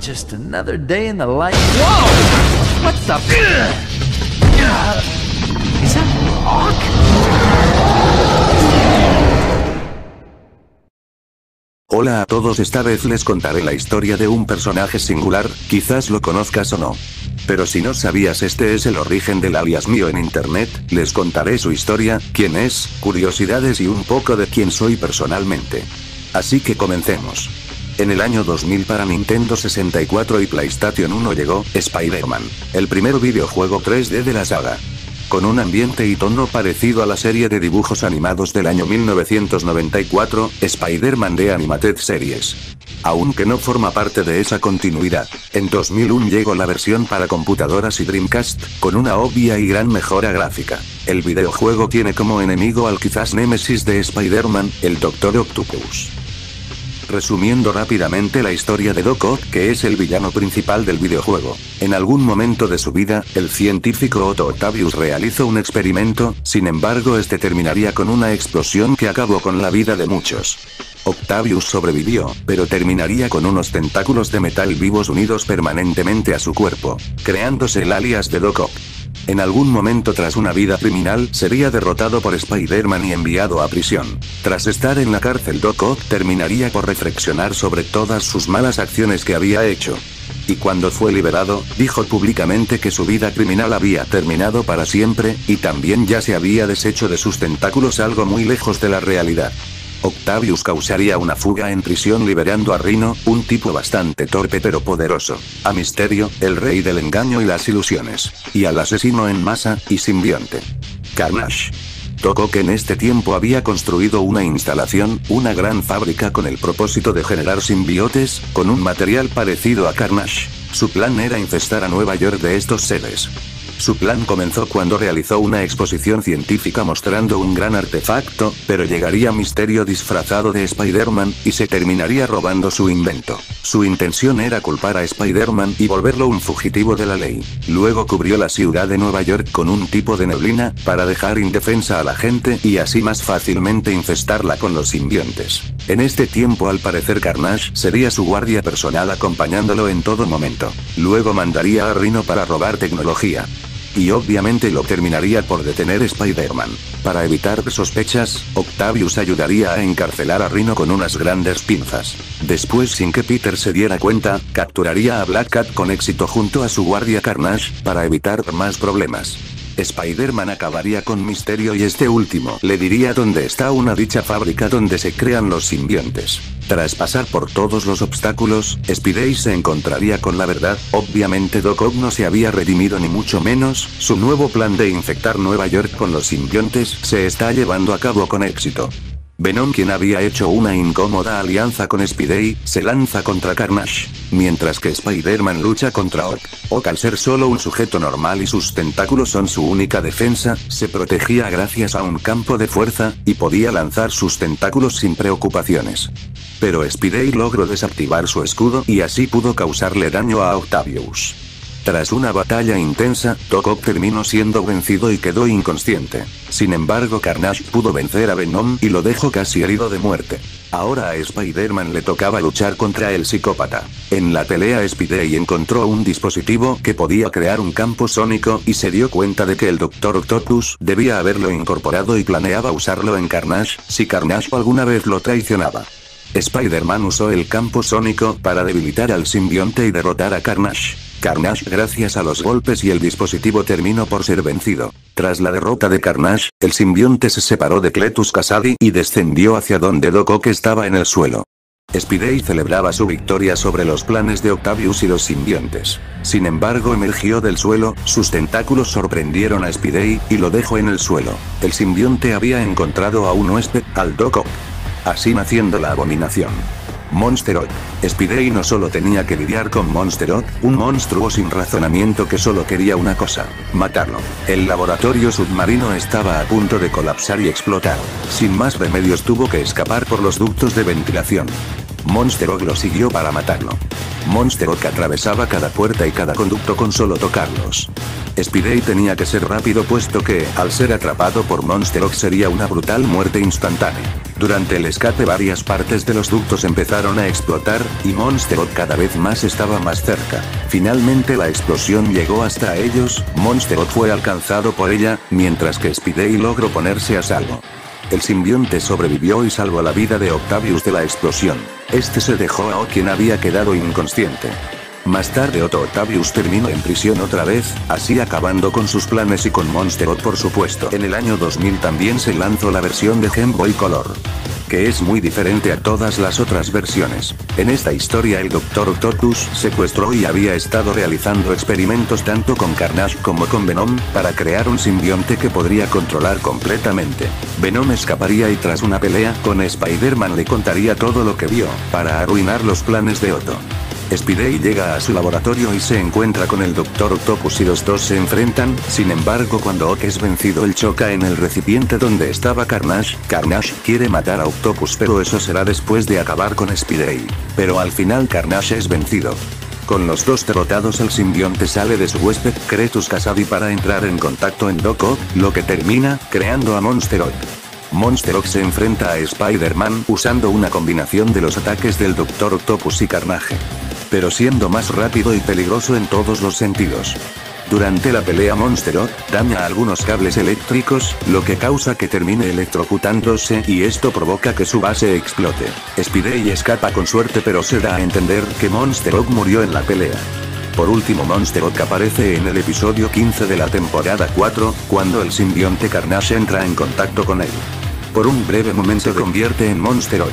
just another day in the life. Whoa! What the? Is that Hawk? Hola a todos, esta vez les contaré la historia de un personaje singular, quizás lo conozcas o no. Pero si no sabías, este es el origen del alias mío en internet, les contaré su historia, quién es, curiosidades y un poco de quién soy personalmente. Así que comencemos. En el año 2000 para Nintendo 64 y PlayStation 1 llegó Spider-Man, el primer videojuego 3D de la saga. Con un ambiente y tono parecido a la serie de dibujos animados del año 1994, Spider-Man The Animated Series. Aunque no forma parte de esa continuidad, en 2001 llegó la versión para computadoras y Dreamcast, con una obvia y gran mejora gráfica. El videojuego tiene como enemigo al quizás némesis de Spider-Man, el Dr. Octopus. Resumiendo rápidamente la historia de Doc Ock, que es el villano principal del videojuego. En algún momento de su vida, el científico Otto Octavius realizó un experimento, sin embargo este terminaría con una explosión que acabó con la vida de muchos. Octavius sobrevivió, pero terminaría con unos tentáculos de metal vivos unidos permanentemente a su cuerpo, creándose el alias de Doc Ock. En algún momento tras una vida criminal sería derrotado por Spider-Man y enviado a prisión. Tras estar en la cárcel, Doc Ock terminaría por reflexionar sobre todas sus malas acciones que había hecho. Y cuando fue liberado, dijo públicamente que su vida criminal había terminado para siempre, y también ya se había deshecho de sus tentáculos, algo muy lejos de la realidad. Octavius causaría una fuga en prisión liberando a Rhino, un tipo bastante torpe pero poderoso, a Mysterio, el rey del engaño y las ilusiones, y al asesino en masa y simbionte, Carnage. Doc Ock en este tiempo había construido una instalación, una gran fábrica con el propósito de generar simbiotes, con un material parecido a Carnage. Su plan era infestar a Nueva York de estos seres. Su plan comenzó cuando realizó una exposición científica mostrando un gran artefacto, pero llegaría Mysterio disfrazado de Spider-Man, y se terminaría robando su invento. Su intención era culpar a Spider-Man y volverlo un fugitivo de la ley. Luego cubrió la ciudad de Nueva York con un tipo de neblina, para dejar indefensa a la gente y así más fácilmente infestarla con los simbiontes. En este tiempo al parecer Carnage sería su guardia personal acompañándolo en todo momento. Luego mandaría a Rhino para robar tecnología. Y obviamente lo terminaría por detener Spider-Man. Para evitar sospechas, Octavius ayudaría a encarcelar a Rhino con unas grandes pinzas. Después, sin que Peter se diera cuenta, capturaría a Black Cat con éxito junto a su guardia Carnage, para evitar más problemas. Spider-Man acabaría con Mysterio y este último le diría dónde está una dicha fábrica donde se crean los simbiontes. Tras pasar por todos los obstáculos, Spidey se encontraría con la verdad. Obviamente Doc Ock no se había redimido ni mucho menos, su nuevo plan de infectar Nueva York con los simbiontes se está llevando a cabo con éxito. Venom, quien había hecho una incómoda alianza con Spidey, se lanza contra Carnage, mientras que Spider-Man lucha contra Ock. Ock, al ser solo un sujeto normal y sus tentáculos son su única defensa, se protegía gracias a un campo de fuerza, y podía lanzar sus tentáculos sin preocupaciones. Pero Spidey logró desactivar su escudo y así pudo causarle daño a Octavius. Tras una batalla intensa, Doc Ock terminó siendo vencido y quedó inconsciente. Sin embargo, Carnage pudo vencer a Venom y lo dejó casi herido de muerte. Ahora a Spider-Man le tocaba luchar contra el psicópata. En la pelea Spidey encontró un dispositivo que podía crear un campo sónico y se dio cuenta de que el Dr. Octopus debía haberlo incorporado y planeaba usarlo en Carnage si Carnage alguna vez lo traicionaba. Spider-Man usó el campo sónico para debilitar al simbionte y derrotar a Carnage. Carnage, gracias a los golpes y el dispositivo, terminó por ser vencido. Tras la derrota de Carnage, el simbionte se separó de Cletus Kasady y descendió hacia donde Doc Ock estaba en el suelo. Spidey celebraba su victoria sobre los planes de Octavius y los simbiontes. Sin embargo, emergió del suelo, sus tentáculos sorprendieron a Spidey y lo dejó en el suelo. El simbionte había encontrado a un huésped, al Doc Ock. Así naciendo la abominación. Monster Ock. Spidey no solo tenía que lidiar con Monster Ock, un monstruo sin razonamiento que solo quería una cosa: matarlo. El laboratorio submarino estaba a punto de colapsar y explotar. Sin más remedios tuvo que escapar por los ductos de ventilación. Monster Ock lo siguió para matarlo. Monster Ock atravesaba cada puerta y cada conducto con solo tocarlos. Spidey tenía que ser rápido puesto que, al ser atrapado por Monsterog sería una brutal muerte instantánea. Durante el escape varias partes de los ductos empezaron a explotar, y Monsterog cada vez más estaba más cerca. Finalmente la explosión llegó hasta ellos, Monsterog fue alcanzado por ella, mientras que Spidey logró ponerse a salvo. El simbionte sobrevivió y salvó la vida de Octavius de la explosión. Este se dejó a O, quien había quedado inconsciente. Más tarde Otto Octavius terminó en prisión otra vez, así acabando con sus planes y con Monsterog por supuesto. En el año 2000 también se lanzó la versión de Game Boy Color, que es muy diferente a todas las otras versiones. En esta historia el Dr. Octopus secuestró y había estado realizando experimentos tanto con Carnage como con Venom, para crear un simbionte que podría controlar completamente. Venom escaparía y tras una pelea con Spider-Man le contaría todo lo que vio, para arruinar los planes de Otto. Spidey llega a su laboratorio y se encuentra con el Dr. Octopus y los dos se enfrentan, sin embargo cuando Ock es vencido él choca en el recipiente donde estaba Carnage. Carnage quiere matar a Octopus pero eso será después de acabar con Spidey. Pero al final Carnage es vencido. Con los dos derrotados el simbionte sale de su huésped, Cretus Kasady para entrar en contacto en Doc Ock, lo que termina creando a Monsterog. Monsterog se enfrenta a Spider-Man usando una combinación de los ataques del Dr. Octopus y Carnage, pero siendo más rápido y peligroso en todos los sentidos. Durante la pelea Monsterog daña algunos cables eléctricos, lo que causa que termine electrocutándose y esto provoca que su base explote. Spidey escapa con suerte pero se da a entender que Monsterog murió en la pelea. Por último Monsterog aparece en el episodio 15 de la temporada 4, cuando el simbionte Carnage entra en contacto con él. Por un breve momento se convierte en Monsterog.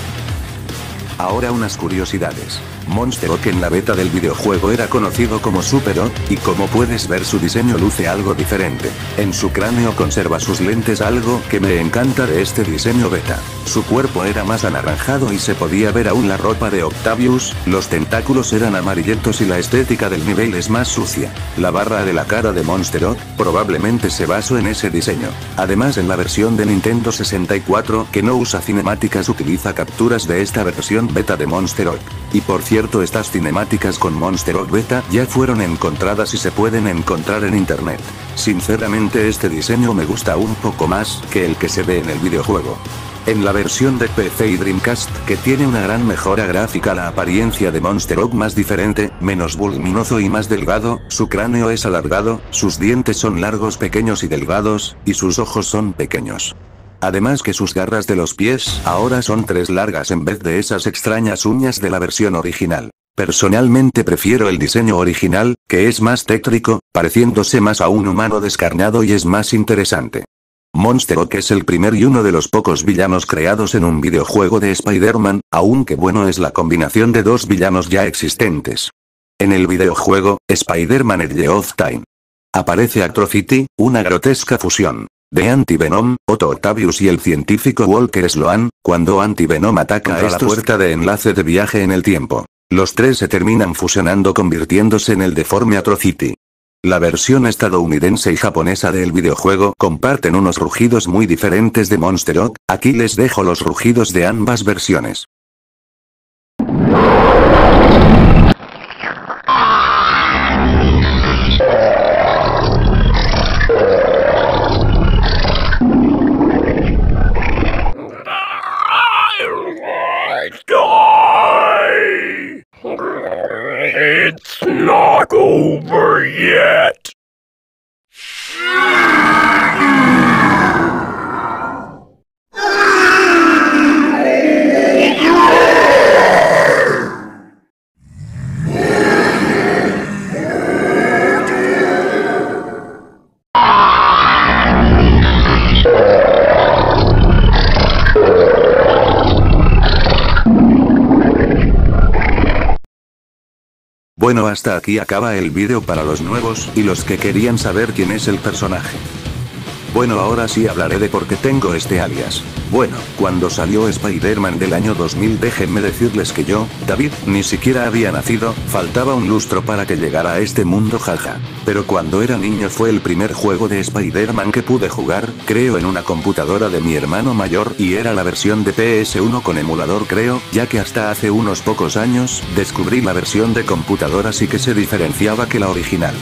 Ahora unas curiosidades. Monsterog en la beta del videojuego era conocido como Super Ock, y como puedes ver su diseño luce algo diferente. En su cráneo conserva sus lentes, algo que me encanta de este diseño beta. Su cuerpo era más anaranjado y se podía ver aún la ropa de Octavius, los tentáculos eran amarillentos y la estética del nivel es más sucia. La barra de la cara de Monsterog probablemente se basó en ese diseño. Además en la versión de Nintendo 64 que no usa cinemáticas utiliza capturas de esta versión beta de Monsterog. Y por cierto estas cinemáticas con Monsterog beta ya fueron encontradas y se pueden encontrar en internet. Sinceramente este diseño me gusta un poco más que el que se ve en el videojuego. En la versión de PC y Dreamcast, que tiene una gran mejora gráfica, la apariencia de Monsterog más diferente, menos voluminoso y más delgado, su cráneo es alargado, sus dientes son largos, pequeños y delgados, y sus ojos son pequeños. Además que sus garras de los pies ahora son 3 largas en vez de esas extrañas uñas de la versión original. Personalmente prefiero el diseño original, que es más tétrico, pareciéndose más a un humano descarnado y es más interesante. Monsterog es el primer y uno de los pocos villanos creados en un videojuego de Spider-Man, aunque bueno es la combinación de dos villanos ya existentes. En el videojuego, Spider-Man Edge of Time, aparece Atrocity, una grotesca fusión de Anti-Venom, Otto Octavius y el científico Walker Sloan, cuando Anti-Venom ataca a la puerta de enlace de viaje en el tiempo. Los tres se terminan fusionando convirtiéndose en el deforme Atrocity. La versión estadounidense y japonesa del videojuego comparten unos rugidos muy diferentes de Monsterog, aquí les dejo los rugidos de ambas versiones. It's not over yet. Bueno, hasta aquí acaba el vídeo para los nuevos y los que querían saber quién es el personaje. Bueno, ahora sí hablaré de por qué tengo este alias. Bueno, cuando salió Spider-Man del año 2000 déjenme decirles que yo, David, ni siquiera había nacido, faltaba un lustro para que llegara a este mundo, jaja. Pero cuando era niño fue el primer juego de Spider-Man que pude jugar, creo en una computadora de mi hermano mayor y era la versión de PS1 con emulador creo, ya que hasta hace unos pocos años, descubrí la versión de computadora sí que se diferenciaba que la original.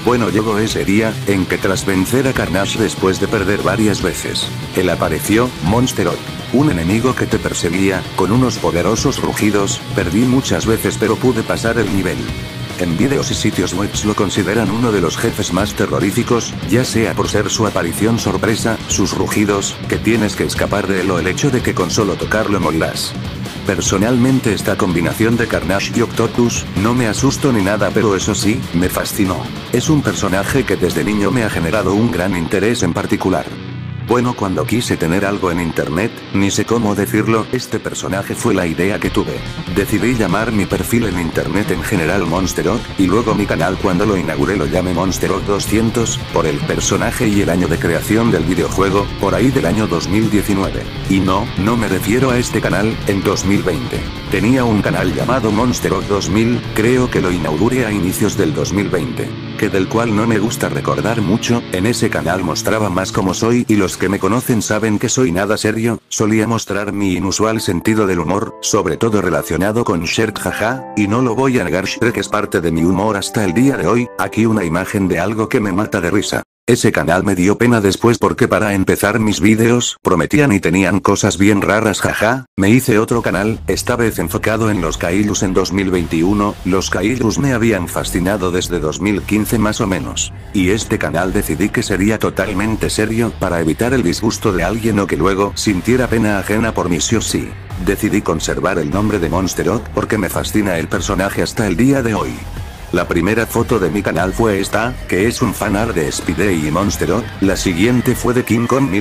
Bueno, llegó ese día, en que tras vencer a Carnage después de perder varias veces, él apareció, Monsterot. Un enemigo que te perseguía, con unos poderosos rugidos, perdí muchas veces pero pude pasar el nivel. En vídeos y sitios web lo consideran uno de los jefes más terroríficos, ya sea por ser su aparición sorpresa, sus rugidos, que tienes que escapar de él o el hecho de que con solo tocarlo morirás. Personalmente esta combinación de Carnage y Octopus, no me asusto ni nada pero eso sí, me fascinó. Es un personaje que desde niño me ha generado un gran interés en particular. Bueno, cuando quise tener algo en internet, ni sé cómo decirlo, este personaje fue la idea que tuve. Decidí llamar mi perfil en internet en general Monsterot, y luego mi canal cuando lo inauguré lo llamé Monsterot 200, por el personaje y el año de creación del videojuego, por ahí del año 2019. Y no me refiero a este canal, en 2020. Tenía un canal llamado Monsterot 2000, creo que lo inauguré a inicios del 2020. Que del cual no me gusta recordar mucho, en ese canal mostraba más como soy y los que me conocen saben que soy nada serio, solía mostrar mi inusual sentido del humor, sobre todo relacionado con Shrek jaja, y no lo voy a negar, Shrek es parte de mi humor hasta el día de hoy, aquí una imagen de algo que me mata de risa. Ese canal me dio pena después porque para empezar mis vídeos prometían y tenían cosas bien raras jaja, me hice otro canal, esta vez enfocado en los Kailus en 2021, los Kailus me habían fascinado desde 2015 más o menos. Y este canal decidí que sería totalmente serio para evitar el disgusto de alguien o que luego sintiera pena ajena por mí sí o sí. Decidí conservar el nombre de Monsterot porque me fascina el personaje hasta el día de hoy. La primera foto de mi canal fue esta, que es un fanart de Spidey y Monsterot, la siguiente fue de King Kong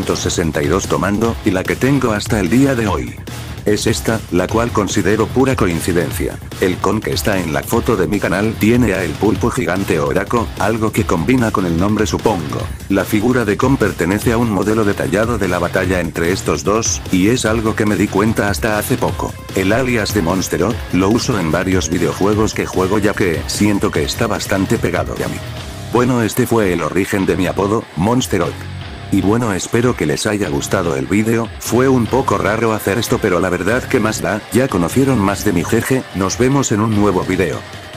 1962 tomando, y la que tengo hasta el día de hoy es esta, la cual considero pura coincidencia. El Kong que está en la foto de mi canal tiene a el pulpo gigante Oraco, algo que combina con el nombre supongo. La figura de Kong pertenece a un modelo detallado de la batalla entre estos dos, y es algo que me di cuenta hasta hace poco. El alias de Monsterot, lo uso en varios videojuegos que juego ya que siento que está bastante pegado a mí. Bueno, este fue el origen de mi apodo, Monsterot. Y bueno, espero que les haya gustado el vídeo, fue un poco raro hacer esto pero la verdad que más da, ya conocieron más de mi jeje, nos vemos en un nuevo vídeo.